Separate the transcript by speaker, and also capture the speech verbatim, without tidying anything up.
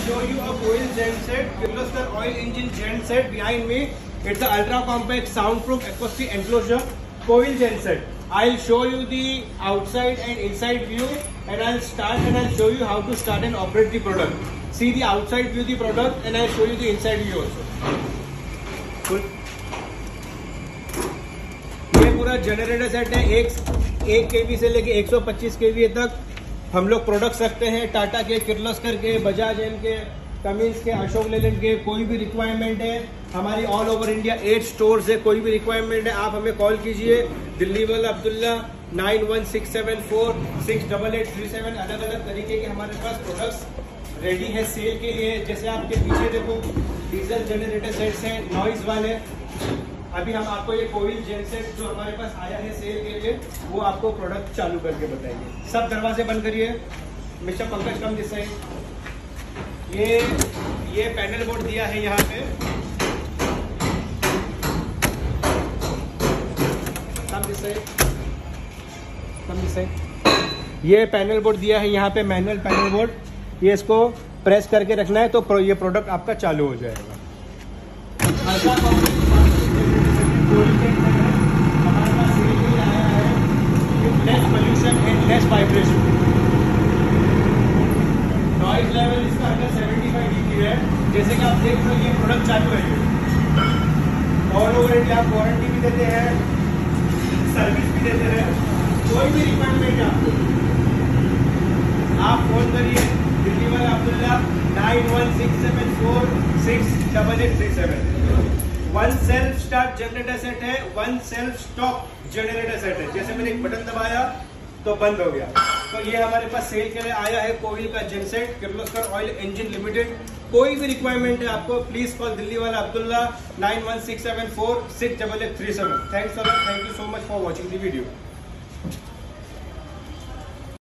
Speaker 1: show you a coil genset, Kirloskar oil engine genset behind me. It's an ultra compact soundproof acoustic enclosure coil genset. I'll show you the outside and inside view, and I'll start and I'll show you how to start and operate the product. See the outside view the product, and I'll show you the inside view also. Cool. ये पूरा generator set है, एक एक केवी से लेके एक सौ पच्चीस केवी तक हम लोग प्रोडक्ट्स रखते हैं। टाटा के, किर्लोस्कर के, बजाज एम के, कमिंस के, अशोक लेलैंड के, कोई भी रिक्वायरमेंट है हमारी all over India eight stores है। कोई भी रिक्वायरमेंट है आप हमें कॉल कीजिए, दिल्ली वाला Abdullah nine one six seven four six double eight three seven. अलग अलग तरीके के हमारे पास प्रोडक्ट्स रेडी है सेल के लिए। जैसे आपके पीछे देखो डीजल जनरेटर सेट्स हैं नॉइज वाले। अभी हम आपको ये कोविल जेनसेट जो हमारे पास आया है सेल के लिए, वो आपको प्रोडक्ट चालू करके बताएंगे। सब दरवाजे बंद करिए। Mister Pankaj come this side. ये ये पैनल बोर्ड दिया है यहाँ पे, come this side, come this side. ये पैनल बोर्ड दिया है यहाँ पे, मैनुअल पैनल बोर्ड। ये इसको प्रेस करके रखना है तो ये प्रोडक्ट आपका चालू हो जाएगा। हमारे पास ये आया है less pollution and less vibration. Noise level इसका अंडर सेवेंटी फाइव डीबी है। जैसे कि आप देख रहे हो ये प्रोडक्ट चालू है। ऑल ओवर इंडिया आप वारंटी भी देते हैं, सर्विस भी देते हैं। कोई भी रिक्वायरमेंट है आपको, आप फोन करिए दिल्ली वाला Abdullah nine one six seven four six double eight three seven. One self start generator set है, one self stop generator set है। जैसे मैंने एक बटन दबाया तो बंद हो गया। तो ये हमारे पास सेल के लिए आया है कोविल का genset, Kirloskar oil engine limited. कोई भी रिक्वायरमेंट है आपको, प्लीज कॉल दिल्ली वाला Abdullah nine one six seven four six double eight three seven. Thanks a lot, thank you so much for watching the video.